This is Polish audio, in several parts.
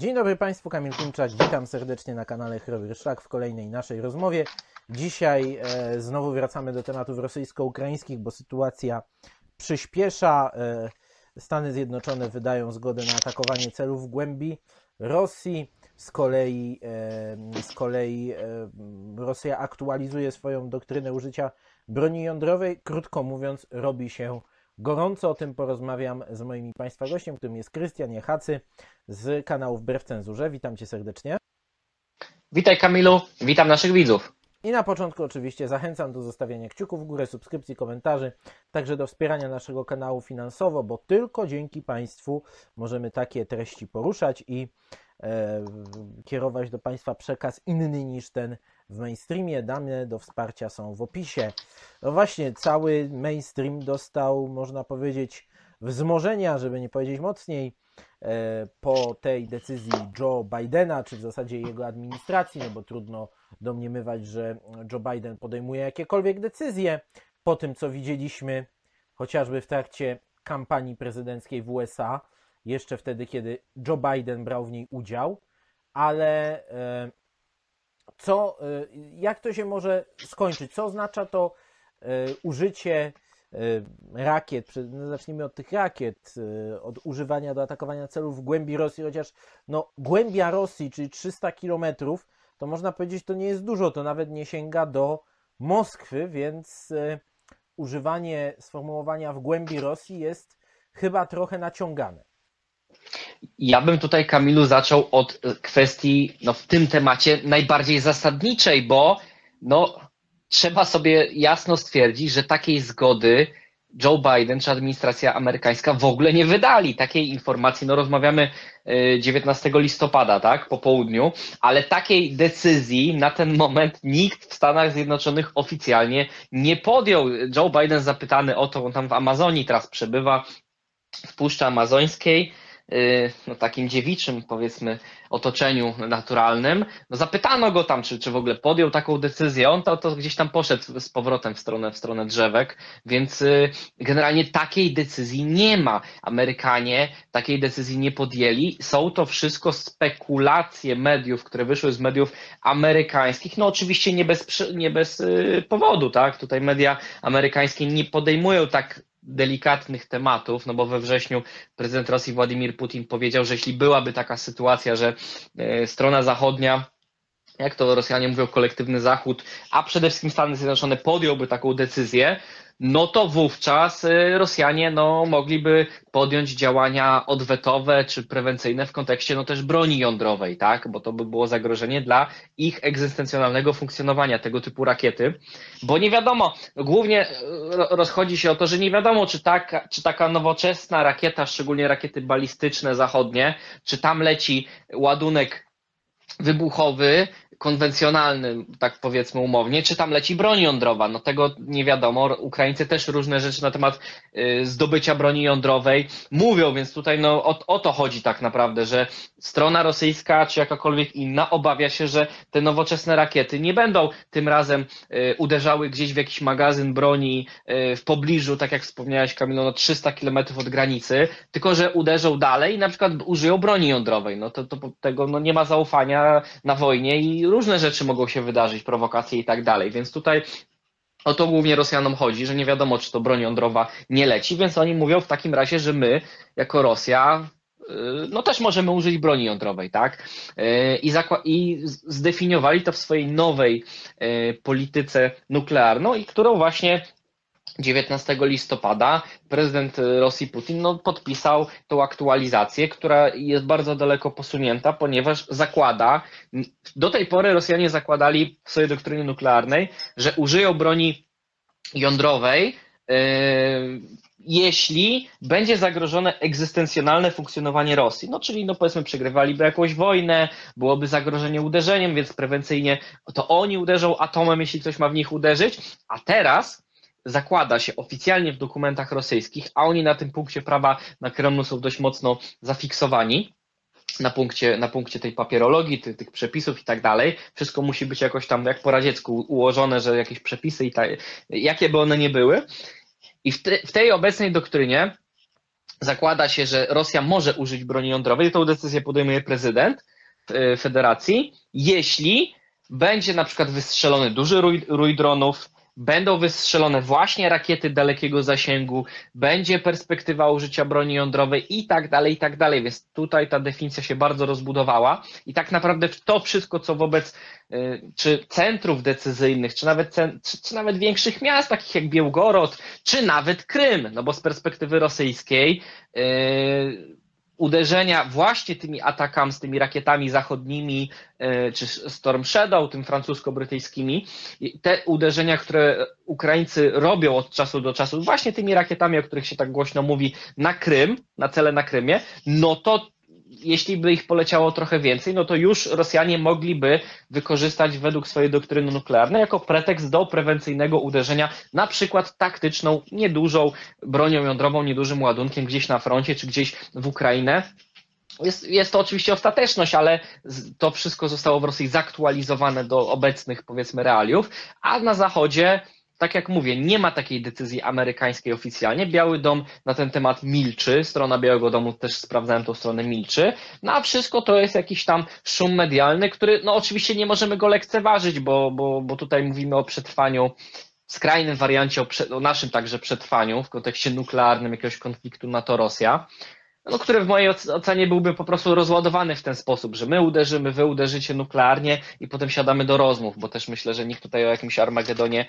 Dzień dobry Państwu, Kamil Klimczak, witam serdecznie na kanale Chrobrý Szlak w kolejnej naszej rozmowie. Dzisiaj znowu wracamy do tematów rosyjsko-ukraińskich, bo sytuacja przyspiesza. Stany Zjednoczone wydają zgodę na atakowanie celów w głębi Rosji. Z kolei Rosja aktualizuje swoją doktrynę użycia broni jądrowej. Krótko mówiąc, robi się gorąco. O tym porozmawiam z moimi Państwa gościem, którym jest Krystian Jachacy z kanału Wbrew Cenzurze. Witam Cię serdecznie. Witaj Kamilu, witam naszych widzów. I na początku oczywiście zachęcam do zostawiania kciuków w górę, subskrypcji, komentarzy, także do wspierania naszego kanału finansowo, bo tylko dzięki Państwu możemy takie treści poruszać i kierować do Państwa przekaz inny niż ten w mainstreamie. Dane do wsparcia są w opisie. No właśnie, cały mainstream dostał, można powiedzieć, wzmożenia, żeby nie powiedzieć mocniej, po tej decyzji Joe Bidena, czy w zasadzie jego administracji, no bo trudno domniemywać, że Joe Biden podejmuje jakiekolwiek decyzje po tym, co widzieliśmy chociażby w trakcie kampanii prezydenckiej w USA, jeszcze wtedy, kiedy Joe Biden brał w niej udział, ale jak to się może skończyć? Co oznacza to użycie rakiet? Zacznijmy od tych rakiet, od używania do atakowania celów w głębi Rosji, chociaż głębia Rosji, czyli 300 km, to można powiedzieć, to nie jest dużo, to nawet nie sięga do Moskwy, więc używanie sformułowania w głębi Rosji jest chyba trochę naciągane. Ja bym tutaj, Kamilu, zaczął od kwestii w tym temacie najbardziej zasadniczej, bo trzeba sobie jasno stwierdzić, że takiej zgody Joe Biden czy administracja amerykańska w ogóle nie wydali. Takiej informacji, rozmawiamy 19 listopada, tak, po południu, ale takiej decyzji na ten moment nikt w Stanach Zjednoczonych oficjalnie nie podjął. Joe Biden zapytany o to, on tam w Amazonii teraz przebywa, w Puszczy Amazońskiej, takim dziewiczym, powiedzmy, otoczeniu naturalnym. Zapytano go tam, czy w ogóle podjął taką decyzję. On to gdzieś tam poszedł z powrotem w stronę drzewek, więc generalnie takiej decyzji nie ma. Amerykanie takiej decyzji nie podjęli. Są to wszystko spekulacje mediów, które wyszły z mediów amerykańskich. Oczywiście nie bez powodu, tak? Tutaj media amerykańskie nie podejmują tak delikatnych tematów, bo we wrześniu prezydent Rosji Władimir Putin powiedział, że jeśli byłaby taka sytuacja, że strona zachodnia, jak to Rosjanie mówią, kolektywny Zachód, a przede wszystkim Stany Zjednoczone podjąłby taką decyzję, to wówczas Rosjanie mogliby podjąć działania odwetowe czy prewencyjne w kontekście też broni jądrowej, tak? Bo to by było zagrożenie dla ich egzystencjonalnego funkcjonowania, tego typu rakiety, bo nie wiadomo, głównie rozchodzi się o to, że nie wiadomo, czy taka nowoczesna rakieta, szczególnie rakiety balistyczne zachodnie, czy tam leci ładunek wybuchowy, konwencjonalny, tak powiedzmy umownie, czy tam leci broń jądrowa. Tego nie wiadomo. Ukraińcy też różne rzeczy na temat zdobycia broni jądrowej mówią, więc tutaj o to chodzi tak naprawdę, że strona rosyjska czy jakakolwiek inna obawia się, że te nowoczesne rakiety nie będą tym razem uderzały gdzieś w jakiś magazyn broni w pobliżu, tak jak wspomniałeś, Kamilu, 300 km od granicy, tylko że uderzą dalej i na przykład użyją broni jądrowej. Tego nie ma zaufania na wojnie i różne rzeczy mogą się wydarzyć, prowokacje i tak dalej, więc tutaj o to głównie Rosjanom chodzi, że nie wiadomo, czy to broń jądrowa nie leci, więc oni mówią w takim razie, że my jako Rosja też możemy użyć broni jądrowej, tak? I zdefiniowali to w swojej nowej polityce nuklearnej, i którą właśnie 19 listopada prezydent Rosji Putin podpisał tą aktualizację, która jest bardzo daleko posunięta, ponieważ zakłada, do tej pory Rosjanie zakładali w swojej doktrynie nuklearnej, że użyją broni jądrowej, jeśli będzie zagrożone egzystencjonalne funkcjonowanie Rosji. Czyli powiedzmy przegrywaliby jakąś wojnę, byłoby zagrożenie uderzeniem, więc prewencyjnie to oni uderzą atomem, jeśli ktoś ma w nich uderzyć, a teraz zakłada się oficjalnie w dokumentach rosyjskich, a oni na tym punkcie prawa na Kremlu są dość mocno zafiksowani, na punkcie tej papierologii, tych przepisów i tak dalej. Wszystko musi być jakoś tam jak po radziecku ułożone, że jakieś przepisy i tak, jakie by one nie były. I w tej obecnej doktrynie zakłada się, że Rosja może użyć broni jądrowej, tą decyzję podejmuje prezydent federacji, jeśli będzie na przykład wystrzelony duży rój dronów, będą wystrzelone właśnie rakiety dalekiego zasięgu, będzie perspektywa użycia broni jądrowej i tak dalej, i tak dalej. Więc tutaj ta definicja się bardzo rozbudowała i tak naprawdę to wszystko, co wobec czy centrów decyzyjnych, czy nawet większych miast, takich jak Białgorod, czy nawet Krym, no bo z perspektywy rosyjskiej uderzenia właśnie tymi atakami, z tymi rakietami zachodnimi, czy Storm Shadow, tym francusko-brytyjskimi, te uderzenia, które Ukraińcy robią od czasu do czasu, właśnie tymi rakietami, o których się tak głośno mówi, na Krym, na cele na Krymie, no to jeśli by ich poleciało trochę więcej, no to już Rosjanie mogliby wykorzystać według swojej doktryny nuklearnej jako pretekst do prewencyjnego uderzenia, na przykład taktyczną, niedużą bronią jądrową, niedużym ładunkiem gdzieś na froncie, czy gdzieś w Ukrainę. Jest to oczywiście ostateczność, ale to wszystko zostało w Rosji zaktualizowane do obecnych, powiedzmy, realiów, a na Zachodzie, tak jak mówię, nie ma takiej decyzji amerykańskiej oficjalnie. Biały Dom na ten temat milczy, strona Białego Domu, też sprawdzałem tą stronę, milczy, no a wszystko to jest jakiś tam szum medialny, który no oczywiście nie możemy go lekceważyć, bo tutaj mówimy o przetrwaniu, w skrajnym wariancie o naszym także przetrwaniu w kontekście nuklearnym jakiegoś konfliktu NATO-Rosja, no, który w mojej ocenie byłby po prostu rozładowany w ten sposób, że my uderzymy, wy uderzycie nuklearnie i potem siadamy do rozmów, bo też myślę, że nikt tutaj o jakimś Armagedonie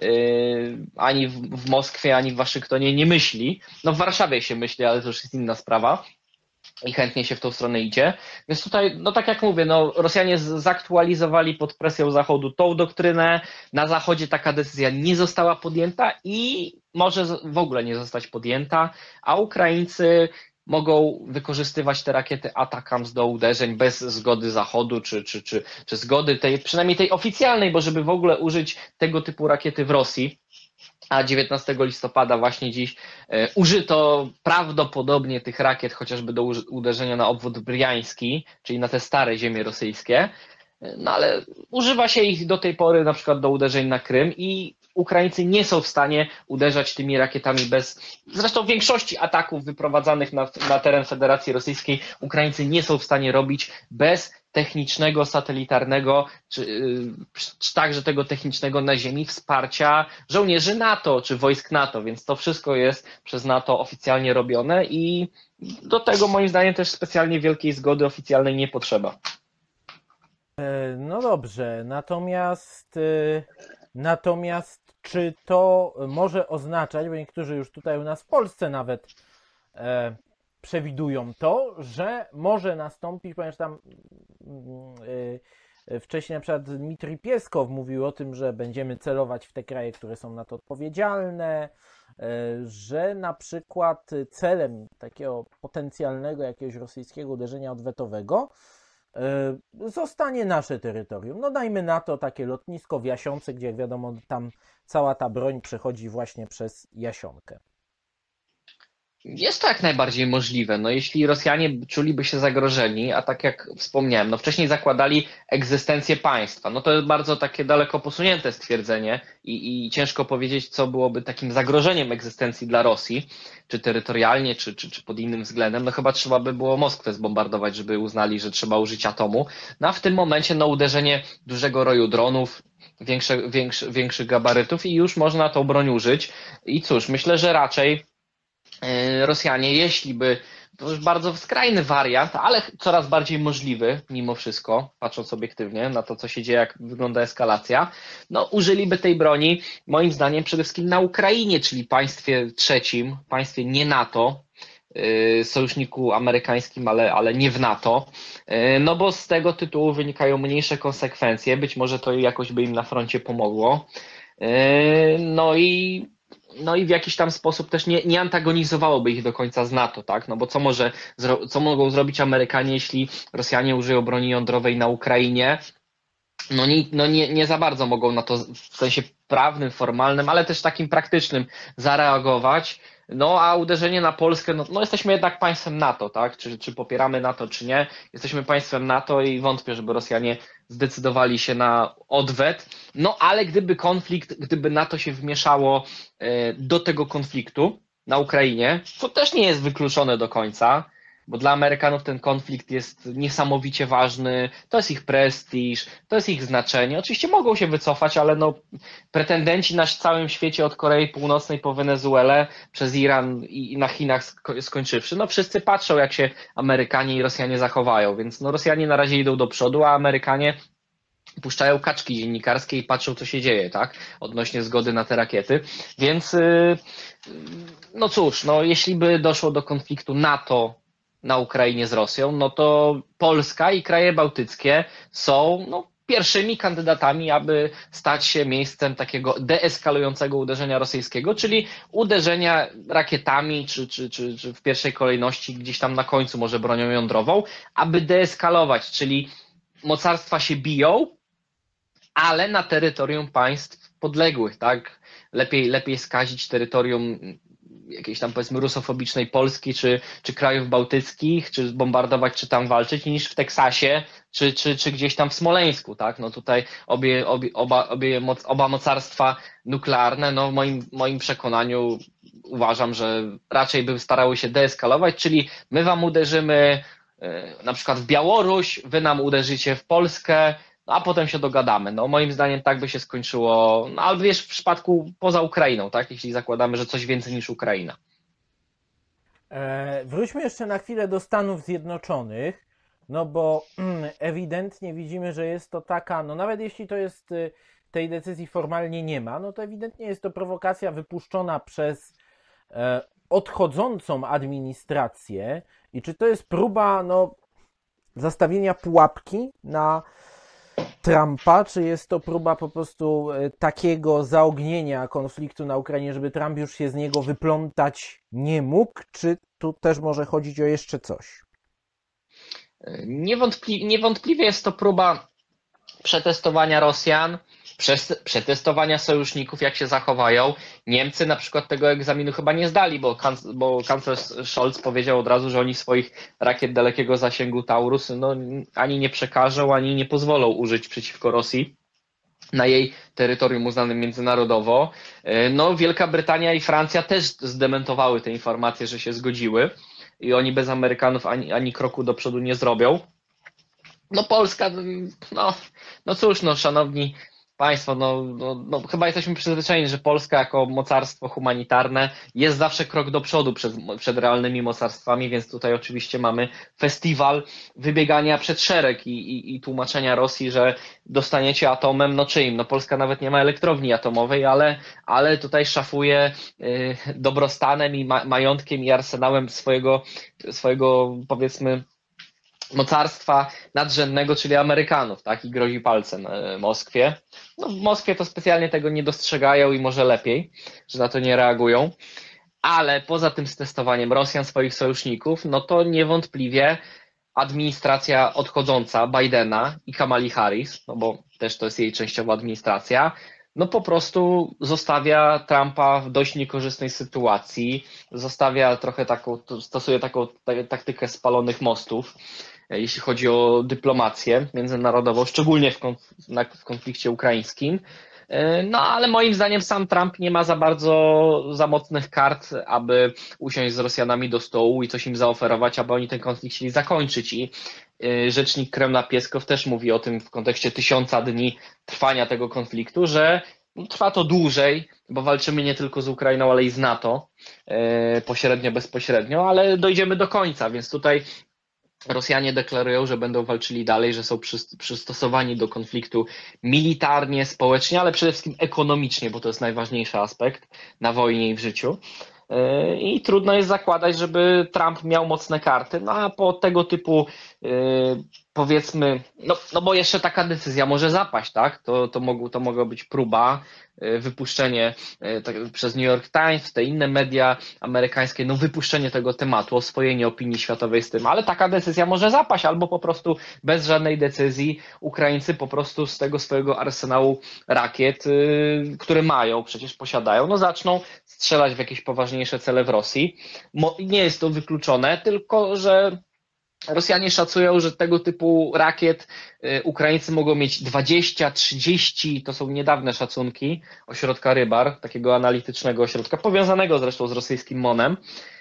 ani w Moskwie, ani w Waszyngtonie nie myśli. No w Warszawie się myśli, ale to już jest inna sprawa i chętnie się w tą stronę idzie. Więc tutaj, no tak jak mówię, no Rosjanie zaktualizowali pod presją Zachodu tą doktrynę, na Zachodzie taka decyzja nie została podjęta i może w ogóle nie zostać podjęta, a Ukraińcy mogą wykorzystywać te rakiety ATACMS do uderzeń bez zgody Zachodu, czy zgody tej, przynajmniej tej oficjalnej, bo żeby w ogóle użyć tego typu rakiety w Rosji, a 19 listopada właśnie dziś użyto prawdopodobnie tych rakiet chociażby do uderzenia na obwód bryjański, czyli na te stare ziemie rosyjskie, no ale używa się ich do tej pory na przykład do uderzeń na Krym i Ukraińcy nie są w stanie uderzać tymi rakietami zresztą większości ataków wyprowadzanych na teren Federacji Rosyjskiej Ukraińcy nie są w stanie robić bez technicznego, satelitarnego, czy także tego technicznego na ziemi wsparcia żołnierzy NATO, czy wojsk NATO, więc to wszystko jest przez NATO oficjalnie robione i do tego moim zdaniem też specjalnie wielkiej zgody oficjalnej nie potrzeba. No dobrze, natomiast czy to może oznaczać, bo niektórzy już tutaj u nas w Polsce nawet przewidują to, że może nastąpić, ponieważ tam wcześniej na przykład Dmitrij Pieskow mówił o tym, że będziemy celować w te kraje, które są na to odpowiedzialne, że na przykład celem takiego potencjalnego jakiegoś rosyjskiego uderzenia odwetowego zostanie nasze terytorium. No dajmy na to takie lotnisko w Jasionce, gdzie jak wiadomo tam cała ta broń przechodzi właśnie przez Jasionkę. Jest to jak najbardziej możliwe. No, jeśli Rosjanie czuliby się zagrożeni, a tak jak wspomniałem, no wcześniej zakładali egzystencję państwa, no to jest bardzo takie daleko posunięte stwierdzenie i ciężko powiedzieć, co byłoby takim zagrożeniem egzystencji dla Rosji, czy terytorialnie, czy pod innym względem. No chyba trzeba by było Moskwę zbombardować, żeby uznali, że trzeba użyć atomu. No a w tym momencie no uderzenie dużego roju dronów, większych gabarytów i już można tą broń użyć. I cóż, myślę, że raczej Rosjanie, jeśli by, to już bardzo skrajny wariant, ale coraz bardziej możliwy mimo wszystko, patrząc obiektywnie na to, co się dzieje, jak wygląda eskalacja, no użyliby tej broni moim zdaniem przede wszystkim na Ukrainie, czyli państwie trzecim, państwie nie NATO, sojuszniku amerykańskim, ale nie w NATO, no bo z tego tytułu wynikają mniejsze konsekwencje, być może to jakoś by im na froncie pomogło, no i w jakiś tam sposób też nie antagonizowałoby ich do końca z NATO, tak? No bo co mogą zrobić Amerykanie, jeśli Rosjanie użyją broni jądrowej na Ukrainie? Nie za bardzo mogą na to w sensie prawnym, formalnym, ale też takim praktycznym zareagować. No a uderzenie na Polskę, no jesteśmy jednak państwem NATO, tak? Czy popieramy NATO, czy nie? Jesteśmy państwem NATO i wątpię, żeby Rosjanie zdecydowali się na odwet. No ale gdyby NATO się wmieszało do tego konfliktu, na Ukrainie, co też nie jest wykluczone do końca, bo dla Amerykanów ten konflikt jest niesamowicie ważny, to jest ich prestiż, to jest ich znaczenie. Oczywiście mogą się wycofać, ale no, pretendenci na całym świecie od Korei Północnej po Wenezuelę, przez Iran i na Chinach skończywszy, no wszyscy patrzą, jak się Amerykanie i Rosjanie zachowają, więc no Rosjanie na razie idą do przodu, a Amerykanie puszczają kaczki dziennikarskie i patrzą, co się dzieje, tak, odnośnie zgody na te rakiety, więc no cóż, no jeśli by doszło do konfliktu NATO na Ukrainie z Rosją, no to Polska i kraje bałtyckie są no, pierwszymi kandydatami, aby stać się miejscem takiego deeskalującego uderzenia rosyjskiego, czyli uderzenia rakietami, czy w pierwszej kolejności gdzieś tam na końcu może bronią jądrową, aby deeskalować, czyli mocarstwa się biją, ale na terytorium państw podległych, tak? Lepiej skazić terytorium jakiejś tam powiedzmy rusofobicznej Polski, czy krajów bałtyckich, czy bombardować, czy tam walczyć, niż w Teksasie, czy gdzieś tam w Smoleńsku, tak? No tutaj oba mocarstwa nuklearne, no w moim przekonaniu uważam, że raczej by starały się deeskalować, czyli my wam uderzymy na przykład w Białoruś, wy nam uderzycie w Polskę, no a potem się dogadamy. No moim zdaniem tak by się skończyło, no ale wiesz, w przypadku poza Ukrainą, tak? Jeśli zakładamy, że coś więcej niż Ukraina. Wróćmy jeszcze na chwilę do Stanów Zjednoczonych, no bo ewidentnie widzimy, że jest to taka, no nawet jeśli to jest, tej decyzji formalnie nie ma, no to ewidentnie jest to prowokacja wypuszczona przez odchodzącą administrację i czy to jest próba, no, zastawienia pułapki na Trumpa, czy jest to próba po prostu takiego zaognienia konfliktu na Ukrainie, żeby Trump już się z niego wyplątać nie mógł, czy tu też może chodzić o jeszcze coś? Niewątpliwie jest to próba przetestowania Rosjan, przetestowania sojuszników, jak się zachowają. Niemcy na przykład tego egzaminu chyba nie zdali, bo kanclerz Scholz powiedział od razu, że oni swoich rakiet dalekiego zasięgu Taurus no, ani nie przekażą, ani nie pozwolą użyć przeciwko Rosji na jej terytorium uznanym międzynarodowo. No, Wielka Brytania i Francja też zdementowały te informacje, że się zgodziły i oni bez Amerykanów ani kroku do przodu nie zrobią. No Polska, no cóż, no szanowni państwo, no chyba jesteśmy przyzwyczajeni, że Polska jako mocarstwo humanitarne jest zawsze krok do przodu przed realnymi mocarstwami, więc tutaj oczywiście mamy festiwal wybiegania przed szereg i tłumaczenia Rosji, że dostaniecie atomem, no czyim? No Polska nawet nie ma elektrowni atomowej, ale tutaj szafuje dobrostanem i majątkiem i arsenałem swojego powiedzmy mocarstwa nadrzędnego, czyli Amerykanów, tak? I grozi palcem Moskwie. No, w Moskwie to specjalnie tego nie dostrzegają i może lepiej, że na to nie reagują. Ale poza tym testowaniem Rosjan swoich sojuszników, no to niewątpliwie administracja odchodząca Bidena i Kamali Harris, no bo też to jest jej częściowa administracja, no po prostu zostawia Trumpa w dość niekorzystnej sytuacji, stosuje taką taktykę spalonych mostów, jeśli chodzi o dyplomację międzynarodową, szczególnie w konflikcie ukraińskim. No ale moim zdaniem sam Trump nie ma za mocnych kart, aby usiąść z Rosjanami do stołu i coś im zaoferować, aby oni ten konflikt chcieli zakończyć. I rzecznik Kremla Pieskow też mówi o tym w kontekście 1000 dni trwania tego konfliktu, że trwa to dłużej, bo walczymy nie tylko z Ukrainą, ale i z NATO, pośrednio, bezpośrednio, ale dojdziemy do końca, więc tutaj Rosjanie deklarują, że będą walczyli dalej, że są przystosowani do konfliktu militarnie, społecznie, ale przede wszystkim ekonomicznie, bo to jest najważniejszy aspekt na wojnie i w życiu. I trudno jest zakładać, żeby Trump miał mocne karty, no a po tego typu powiedzmy, no bo jeszcze taka decyzja może zapaść, tak? To mogła być próba, wypuszczenie przez New York Times, te inne media amerykańskie, no wypuszczenie tego tematu, oswojenie opinii światowej z tym, ale taka decyzja może zapaść, albo po prostu bez żadnej decyzji Ukraińcy po prostu z tego swojego arsenału rakiet, które mają, przecież posiadają, no zaczną strzelać w jakieś poważniejsze cele w Rosji. Nie jest to wykluczone, tylko że Rosjanie szacują, że tego typu rakiet Ukraińcy mogą mieć 20, 30, to są niedawne szacunki ośrodka Rybar, takiego analitycznego ośrodka, powiązanego zresztą z rosyjskim MON-em.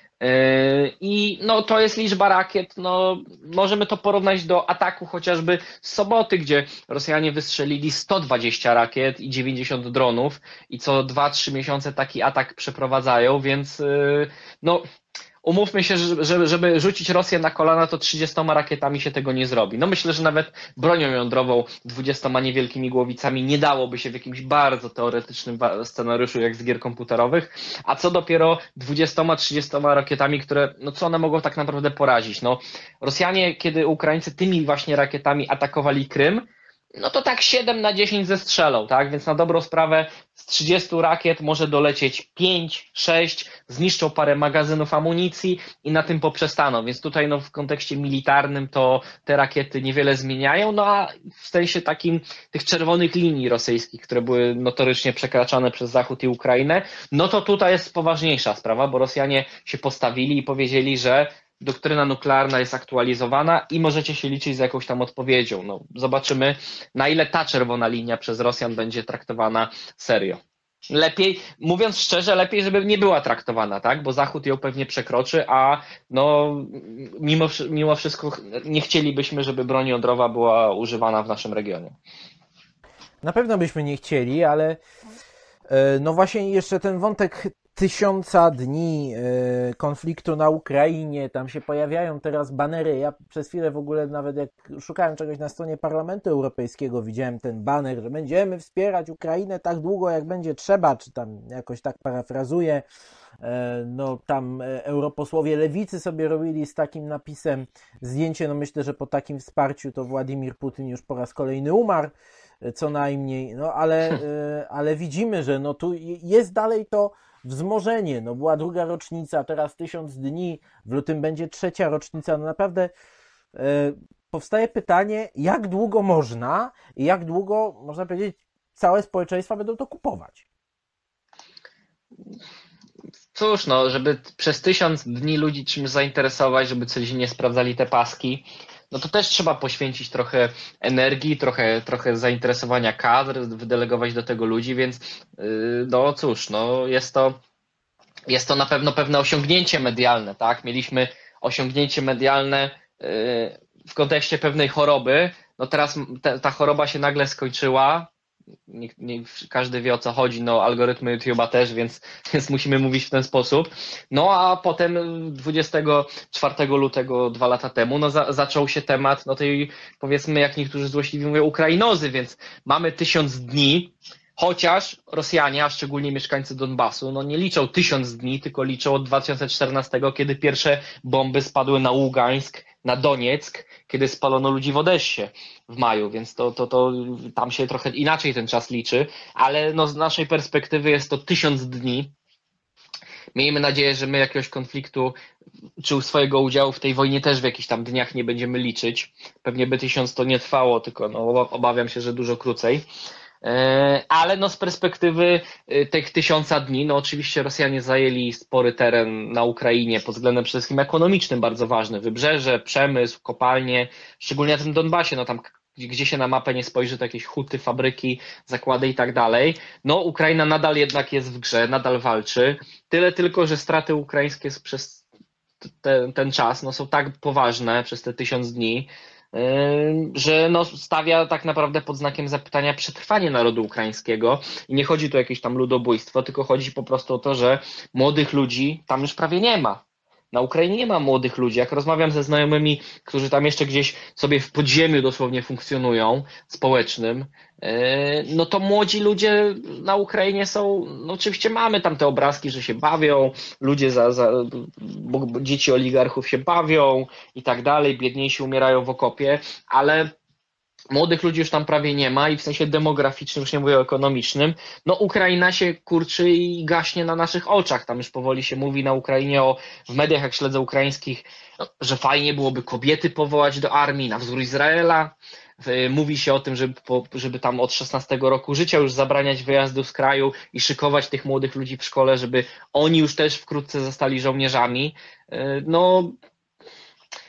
I no, to jest liczba rakiet, no, możemy to porównać do ataku chociażby z soboty, gdzie Rosjanie wystrzelili 120 rakiet i 90 dronów i co 2-3 miesiące taki atak przeprowadzają, więc no, umówmy się, że żeby rzucić Rosję na kolana, to 30 rakietami się tego nie zrobi. No myślę, że nawet bronią jądrową 20 niewielkimi głowicami nie dałoby się w jakimś bardzo teoretycznym scenariuszu jak z gier komputerowych, a co dopiero 20-30 rakietami, które, no co one mogą tak naprawdę porazić? No Rosjanie, kiedy Ukraińcy tymi właśnie rakietami atakowali Krym, no to tak 7 na 10 zestrzelą, tak? Więc na dobrą sprawę z 30 rakiet może dolecieć 5, 6, zniszczą parę magazynów amunicji i na tym poprzestaną. Więc tutaj no, w kontekście militarnym to te rakiety niewiele zmieniają, no a w sensie takim tych czerwonych linii rosyjskich, które były notorycznie przekraczane przez Zachód i Ukrainę, no to tutaj jest poważniejsza sprawa, bo Rosjanie się postawili i powiedzieli, że doktryna nuklearna jest aktualizowana i możecie się liczyć z jakąś tam odpowiedzią. No, zobaczymy, na ile ta czerwona linia przez Rosjan będzie traktowana serio. Lepiej, mówiąc szczerze, lepiej, żeby nie była traktowana, tak? Bo Zachód ją pewnie przekroczy, a no, mimo wszystko nie chcielibyśmy, żeby broń jądrowa była używana w naszym regionie. Na pewno byśmy nie chcieli, ale no właśnie jeszcze ten wątek 1000 dni konfliktu na Ukrainie, tam się pojawiają teraz banery. Ja przez chwilę w ogóle nawet jak szukałem czegoś na stronie Parlamentu Europejskiego, widziałem ten baner, że będziemy wspierać Ukrainę tak długo jak będzie trzeba, czy tam jakoś tak parafrazuję. No tam europosłowie lewicy sobie robili z takim napisem zdjęcie, no myślę, że po takim wsparciu to Władimir Putin już po raz kolejny umarł, co najmniej, no ale widzimy, że no tu jest dalej to wzmożenie, no była druga rocznica, teraz 1000 dni, w lutym będzie trzecia rocznica, no naprawdę powstaje pytanie, jak długo można i jak długo, można powiedzieć, całe społeczeństwa będą to kupować. Cóż, no, żeby przez 1000 dni ludzi czymś zainteresować, żeby coś nie sprawdzali te paski, no to też trzeba poświęcić trochę energii, trochę zainteresowania kadr, wydelegować do tego ludzi, więc no cóż, no jest to na pewno pewne osiągnięcie medialne, tak? Mieliśmy osiągnięcie medialne w kontekście pewnej choroby, no teraz ta choroba się nagle skończyła, nie każdy wie o co chodzi, no algorytmy YouTube'a też, więc musimy mówić w ten sposób. No a potem 24 lutego 2 lata temu no zaczął się temat no tej powiedzmy jak niektórzy złośliwi mówią Ukrainozy, więc mamy 1000 dni, chociaż Rosjanie, a szczególnie mieszkańcy Donbasu, no nie liczą 1000 dni, tylko liczą od 2014, kiedy pierwsze bomby spadły na Ługańsk, na Donieck, kiedy spalono ludzi w Odessie w maju, więc to tam się trochę inaczej ten czas liczy, ale no z naszej perspektywy jest to 1000 dni. Miejmy nadzieję, że my jakiegoś konfliktu czy swojego udziału w tej wojnie też w jakichś tam dniach nie będziemy liczyć. Pewnie by 1000 to nie trwało, tylko no, obawiam się, że dużo krócej. Ale no z perspektywy tych 1000 dni, no oczywiście Rosjanie zajęli spory teren na Ukrainie pod względem przede wszystkim ekonomicznym bardzo ważny. Wybrzeże, przemysł, kopalnie, szczególnie na tym Donbasie, no tam gdzie się na mapę nie spojrzy, to jakieś huty, fabryki, zakłady i tak dalej. No Ukraina nadal jednak jest w grze, nadal walczy. Tyle tylko, że straty ukraińskie przez ten czas no, są tak poważne przez te 1000 dni, że no, stawia tak naprawdę pod znakiem zapytania przetrwanie narodu ukraińskiego i nie chodzi tu o jakieś tam ludobójstwo, tylko chodzi po prostu o to, że młodych ludzi tam już prawie nie ma. Na Ukrainie nie ma młodych ludzi. Jak rozmawiam ze znajomymi, którzy tam jeszcze gdzieś sobie w podziemiu dosłownie funkcjonują, społecznym, no to młodzi ludzie na Ukrainie są, no oczywiście mamy tam te obrazki, że się bawią, ludzie bo dzieci oligarchów się bawią i tak dalej, biedniejsi umierają w okopie, ale młodych ludzi już tam prawie nie ma i w sensie demograficznym, już nie mówię o ekonomicznym, no Ukraina się kurczy i gaśnie na naszych oczach. Tam już powoli się mówi na Ukrainie w mediach, jak śledzę ukraińskich, no, że fajnie byłoby kobiety powołać do armii na wzór Izraela. Mówi się o tym, żeby tam od 16 roku życia już zabraniać wyjazdu z kraju i szykować tych młodych ludzi w szkole, żeby oni już też wkrótce zostali żołnierzami. No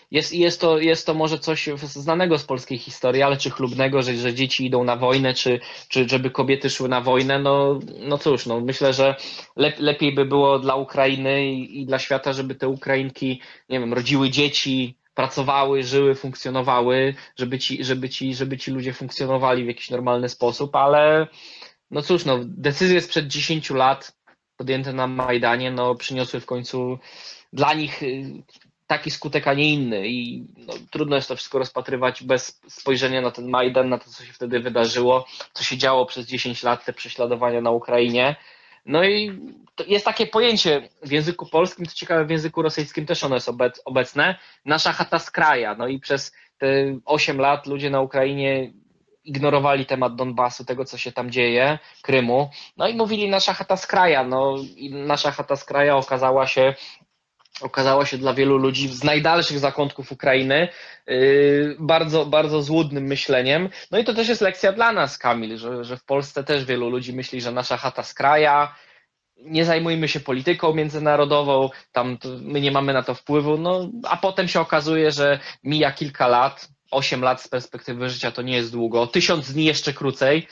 jest to może coś znanego z polskiej historii, ale czy chlubnego, że dzieci idą na wojnę, czy żeby kobiety szły na wojnę, no cóż, no myślę, że lepiej by było dla Ukrainy i dla świata, żeby te Ukrainki, nie wiem, rodziły dzieci, pracowały, żyły, funkcjonowały, żeby ci ludzie funkcjonowali w jakiś normalny sposób, ale no cóż, no decyzje sprzed 10 lat podjęte na Majdanie, no przyniosły w końcu dla nich taki skutek, a nie inny i no, trudno jest to wszystko rozpatrywać bez spojrzenia na ten Majdan, na to, co się wtedy wydarzyło, co się działo przez 10 lat, te prześladowania na Ukrainie. No i jest takie pojęcie w języku polskim, co ciekawe w języku rosyjskim też ono jest obecne, nasza chata z kraja. No i przez te 8 lat ludzie na Ukrainie ignorowali temat Donbasu, tego co się tam dzieje, Krymu, no i mówili nasza chata z kraja. No i nasza chata z kraja okazała się dla wielu ludzi z najdalszych zakątków Ukrainy bardzo, bardzo złudnym myśleniem. No i to też jest lekcja dla nas, Kamil, że w Polsce też wielu ludzi myśli, że nasza chata z kraja, nie zajmujmy się polityką międzynarodową, tam my nie mamy na to wpływu, no a potem się okazuje, że mija kilka lat, 8 lat z perspektywy życia to nie jest długo, 1000 dni jeszcze krócej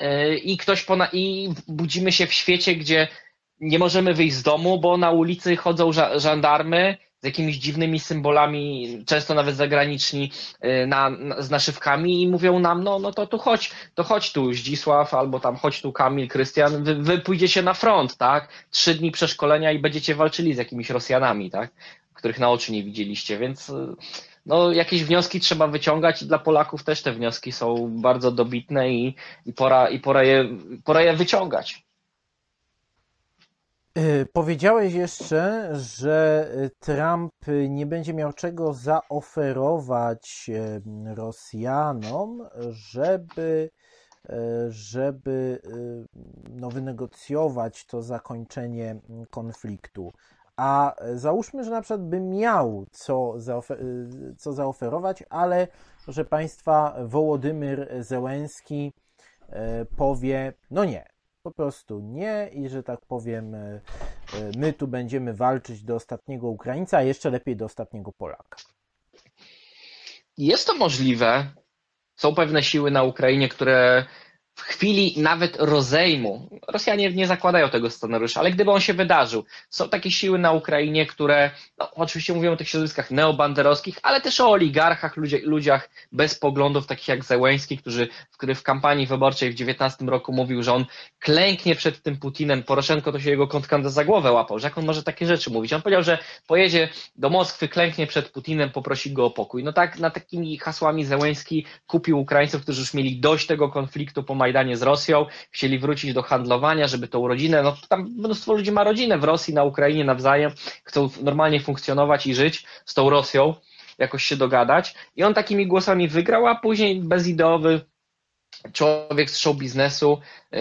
i budzimy się w świecie, gdzie nie możemy wyjść z domu, bo na ulicy chodzą żandarmy z jakimiś dziwnymi symbolami, często nawet zagraniczni, z naszywkami i mówią nam, no to chodź tu Zdzisław, albo tam chodź tu Kamil, Krystian, wy pójdziecie na front, tak? 3 dni przeszkolenia i będziecie walczyli z jakimiś Rosjanami, tak? Których na oczy nie widzieliście, więc no, jakieś wnioski trzeba wyciągać i dla Polaków też te wnioski są bardzo dobitne i pora je wyciągać. Powiedziałeś jeszcze, że Trump nie będzie miał czego zaoferować Rosjanom, żeby no, wynegocjować to zakończenie konfliktu. A załóżmy, że na przykład by miał co zaoferować, ale proszę Państwa, Wołodymyr Zełenski powie, no nie, po prostu nie i że tak powiem, my tu będziemy walczyć do ostatniego Ukraińca, a jeszcze lepiej do ostatniego Polaka. Jest to możliwe. Są pewne siły na Ukrainie, które w chwili nawet rozejmu, Rosjanie nie zakładają tego scenariusza, ale gdyby on się wydarzył, są takie siły na Ukrainie, które, no, oczywiście mówią o tych środowiskach neobanderowskich, ale też o oligarchach, ludziach bez poglądów, takich jak Zełenski, który w kampanii wyborczej w 2019 roku mówił, że on klęknie przed tym Putinem. Poroszenko to się jego kontrkanda za głowę łapał, że jak on może takie rzeczy mówić. On powiedział, że pojedzie do Moskwy, klęknie przed Putinem, poprosi go o pokój. No tak, na takimi hasłami Zełenski kupił Ukraińców, którzy już mieli dość tego konfliktu po Majdanie z Rosją, chcieli wrócić do handlowania, żeby tą rodzinę, no tam mnóstwo ludzi ma rodzinę w Rosji, na Ukrainie nawzajem, chcą normalnie funkcjonować i żyć z tą Rosją, jakoś się dogadać i on takimi głosami wygrał, a później bezideowy człowiek z show biznesu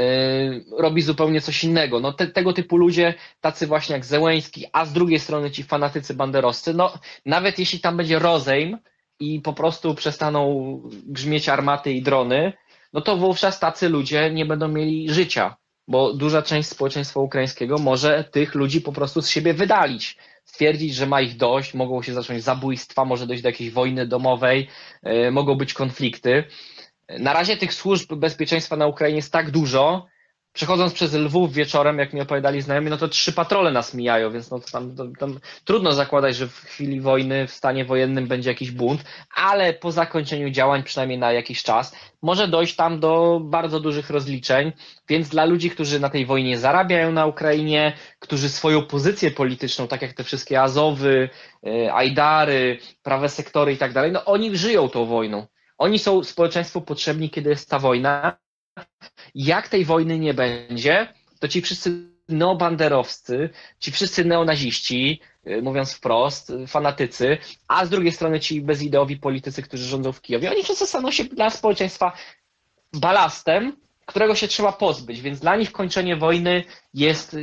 robi zupełnie coś innego. No tego typu ludzie, tacy właśnie jak Zełenski, a z drugiej strony ci fanatycy banderowscy, no nawet jeśli tam będzie rozejm i po prostu przestaną grzmieć armaty i drony, no to wówczas tacy ludzie nie będą mieli życia, bo duża część społeczeństwa ukraińskiego może tych ludzi po prostu z siebie wydalić, stwierdzić, że ma ich dość, mogą się zacząć zabójstwa, może dojść do jakiejś wojny domowej, mogą być konflikty. Na razie tych służb bezpieczeństwa na Ukrainie jest tak dużo, przechodząc przez Lwów wieczorem, jak mi opowiadali znajomi, no to 3 patrole nas mijają, więc no to tam trudno zakładać, że w chwili wojny, w stanie wojennym będzie jakiś bunt, ale po zakończeniu działań, przynajmniej na jakiś czas, może dojść tam do bardzo dużych rozliczeń, więc dla ludzi, którzy na tej wojnie zarabiają na Ukrainie, którzy swoją pozycję polityczną, tak jak te wszystkie Azowy, Ajdary, prawe sektory i tak dalej, no oni żyją tą wojną. Oni są społeczeństwu potrzebni, kiedy jest ta wojna. Jak tej wojny nie będzie, to ci wszyscy neobanderowcy, ci wszyscy neonaziści, mówiąc wprost, fanatycy, a z drugiej strony ci bezideowi politycy, którzy rządzą w Kijowie, oni wszyscy staną się dla społeczeństwa balastem, którego się trzeba pozbyć, więc dla nich kończenie wojny jest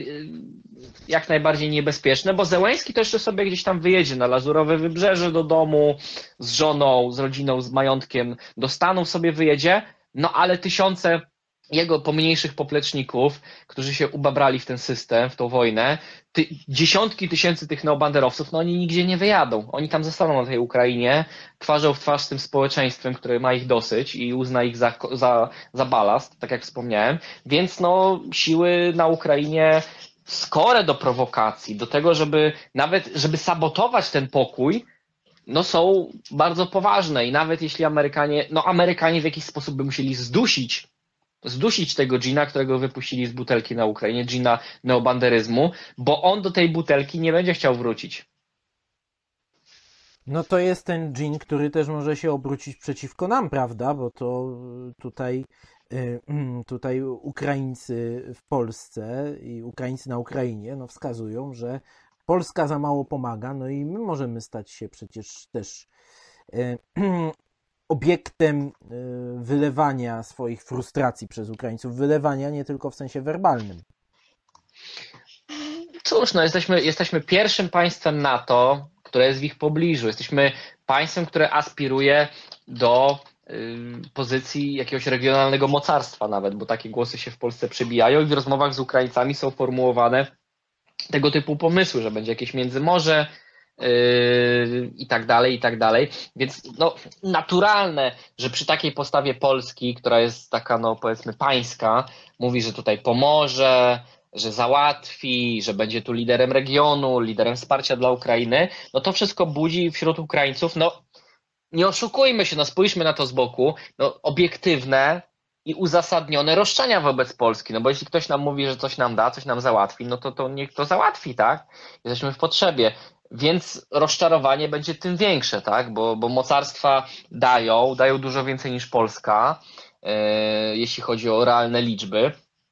jak najbardziej niebezpieczne, bo Zełenski to jeszcze sobie gdzieś tam wyjedzie na Lazurowe Wybrzeże do domu, z żoną, z rodziną, z majątkiem, do Stanów sobie wyjedzie, no ale tysiące jego pomniejszych popleczników, którzy się ubabrali w ten system, w tą wojnę, dziesiątki tysięcy tych neobanderowców, no oni nigdzie nie wyjadą. Oni tam zostaną na tej Ukrainie, twarzą w twarz z tym społeczeństwem, które ma ich dosyć i uzna ich za balast, tak jak wspomniałem. Więc no, siły na Ukrainie skore do prowokacji, do tego, żeby nawet, żeby sabotować ten pokój, no są bardzo poważne i nawet jeśli Amerykanie w jakiś sposób by musieli zdusić tego dżina, którego wypuścili z butelki na Ukrainie, dżina neobanderyzmu, bo on do tej butelki nie będzie chciał wrócić. No to jest ten dżin, który też może się obrócić przeciwko nam, prawda? Bo to tutaj Ukraińcy w Polsce i Ukraińcy na Ukrainie no wskazują, że Polska za mało pomaga, no i my możemy stać się przecież też obiektem wylewania swoich frustracji przez Ukraińców. Wylewania nie tylko w sensie werbalnym. Cóż, no jesteśmy pierwszym państwem NATO, które jest w ich pobliżu. Jesteśmy państwem, które aspiruje do pozycji jakiegoś regionalnego mocarstwa nawet, bo takie głosy się w Polsce przebijają i w rozmowach z Ukraińcami są formułowane tego typu pomysły, że będzie jakieś międzymorze i tak dalej, i tak dalej. Więc no, naturalne, że przy takiej postawie Polski, która jest taka, no powiedzmy, pańska, mówi, że tutaj pomoże, że załatwi, że będzie tu liderem regionu, liderem wsparcia dla Ukrainy, no to wszystko budzi wśród Ukraińców, no nie oszukujmy się, no spójrzmy na to z boku, no obiektywne i uzasadnione roszczenia wobec Polski, no bo jeśli ktoś nam mówi, że coś nam da, coś nam załatwi, no to niech to załatwi, tak? Jesteśmy w potrzebie, więc rozczarowanie będzie tym większe, tak? Bo mocarstwa dają dużo więcej niż Polska, jeśli chodzi o realne liczby,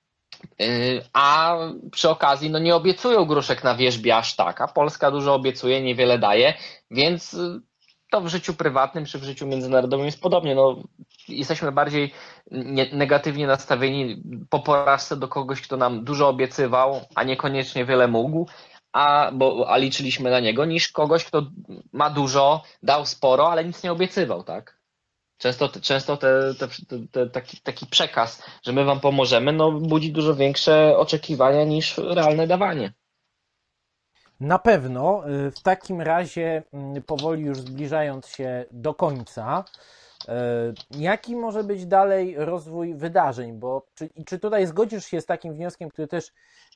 a przy okazji no nie obiecują gruszek na wierzbie aż tak, a Polska dużo obiecuje, niewiele daje, więc to w życiu prywatnym czy w życiu międzynarodowym jest podobnie. No, jesteśmy bardziej negatywnie nastawieni po porażce do kogoś, kto nam dużo obiecywał, a niekoniecznie wiele mógł, a liczyliśmy na niego, niż kogoś, kto ma dużo, dał sporo, ale nic nie obiecywał, tak? Często taki przekaz, że my wam pomożemy, no, budzi dużo większe oczekiwania niż realne dawanie. Na pewno. W takim razie, powoli już zbliżając się do końca, jaki może być dalej rozwój wydarzeń? Bo czy tutaj zgodzisz się z takim wnioskiem, który też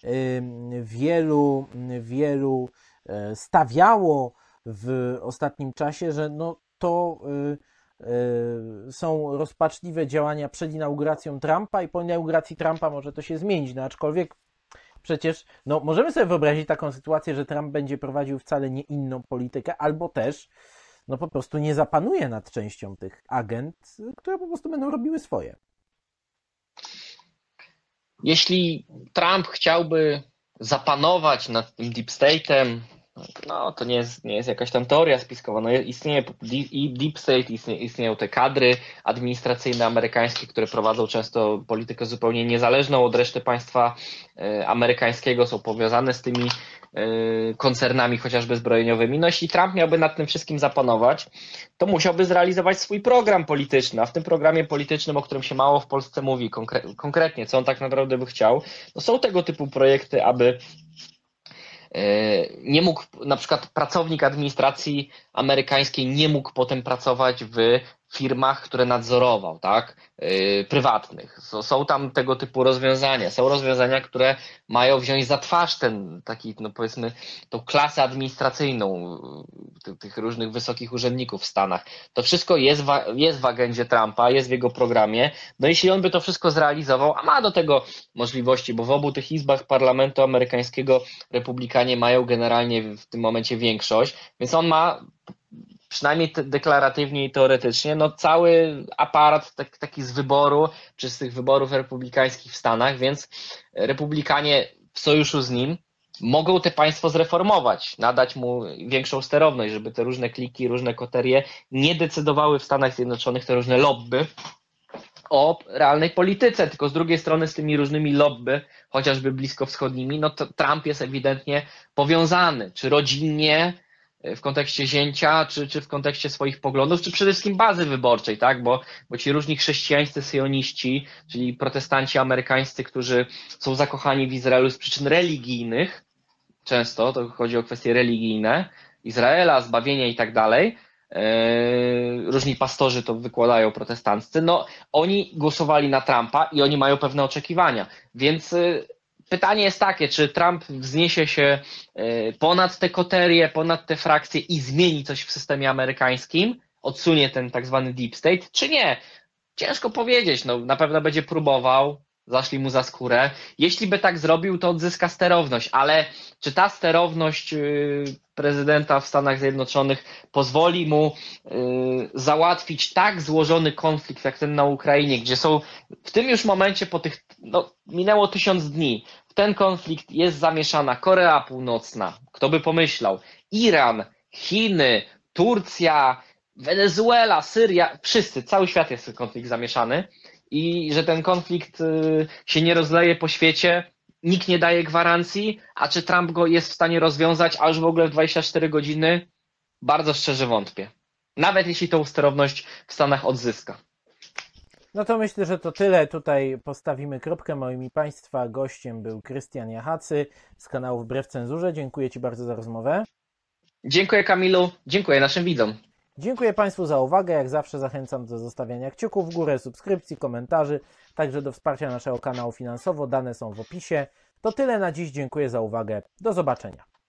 wielu stawiało w ostatnim czasie, że no to są rozpaczliwe działania przed inauguracją Trumpa i po inauguracji Trumpa może to się zmienić, no aczkolwiek przecież no, możemy sobie wyobrazić taką sytuację, że Trump będzie prowadził wcale nie inną politykę, albo też no po prostu nie zapanuje nad częścią tych agent, które po prostu będą robiły swoje. Jeśli Trump chciałby zapanować nad tym deep state'em, no to nie jest jakaś tam teoria spiskowa. No, istnieje i deep state, istnieją te kadry administracyjne amerykańskie, które prowadzą często politykę zupełnie niezależną od reszty państwa amerykańskiego, są powiązane z tymi koncernami chociażby zbrojeniowymi. No jeśli Trump miałby nad tym wszystkim zapanować, to musiałby zrealizować swój program polityczny, a w tym programie politycznym, o którym się mało w Polsce mówi konkretnie, co on tak naprawdę by chciał, no są tego typu projekty, aby nie mógł, na przykład pracownik administracji amerykańskiej nie mógł potem pracować w firmach, które nadzorował, tak, prywatnych. Są tam tego typu rozwiązania. Są rozwiązania, które mają wziąć za twarz ten taki, no powiedzmy, tą klasę administracyjną tych różnych wysokich urzędników w Stanach. To wszystko jest w agendzie Trumpa, jest w jego programie. No jeśli on by to wszystko zrealizował, a ma do tego możliwości, bo w obu tych izbach parlamentu amerykańskiego republikanie mają generalnie w tym momencie większość, więc on ma przynajmniej deklaratywnie i teoretycznie, no cały aparat taki z wyboru, czy z tych wyborów republikańskich w Stanach, więc republikanie w sojuszu z nim mogą te państwo zreformować, nadać mu większą sterowność, żeby te różne kliki, różne koterie nie decydowały w Stanach Zjednoczonych, te różne lobby, o realnej polityce, tylko z drugiej strony z tymi różnymi lobby, chociażby bliskowschodnimi, no to Trump jest ewidentnie powiązany, czy rodzinnie, w kontekście zięcia, czy w kontekście swoich poglądów, czy przede wszystkim bazy wyborczej, tak? Bo ci różni chrześcijańscy syjoniści, czyli protestanci amerykańscy, którzy są zakochani w Izraelu z przyczyn religijnych, często to chodzi o kwestie religijne, Izraela, zbawienia i tak dalej, różni pastorzy to wykładają protestanccy, no oni głosowali na Trumpa i oni mają pewne oczekiwania, więc pytanie jest takie, czy Trump wzniesie się ponad te koterie, ponad te frakcje i zmieni coś w systemie amerykańskim, odsunie ten tak zwany deep state, czy nie? Ciężko powiedzieć, no na pewno będzie próbował, zaszli mu za skórę. Jeśli by tak zrobił, to odzyska sterowność, ale czy ta sterowność prezydenta w Stanach Zjednoczonych pozwoli mu załatwić tak złożony konflikt jak ten na Ukrainie, gdzie są w tym już momencie po tych, no minęło 1000 dni, w ten konflikt jest zamieszana Korea Północna, kto by pomyślał, Iran, Chiny, Turcja, Wenezuela, Syria, wszyscy, cały świat jest w ten konflikt zamieszany i że ten konflikt się nie rozleje po świecie, nikt nie daje gwarancji, a czy Trump go jest w stanie rozwiązać, a już w ogóle w 24 godziny? Bardzo szczerze wątpię. Nawet jeśli tą sterowność w Stanach odzyska. No to myślę, że to tyle. Tutaj postawimy kropkę. Moim i Państwa gościem był Krystian Jachacy z kanału Wbrew Cenzurze. Dziękuję Ci bardzo za rozmowę. Dziękuję Kamilu, dziękuję naszym widzom. Dziękuję Państwu za uwagę. Jak zawsze zachęcam do zostawiania kciuków w górę, subskrypcji, komentarzy, także do wsparcia naszego kanału finansowo. Dane są w opisie. To tyle na dziś. Dziękuję za uwagę. Do zobaczenia.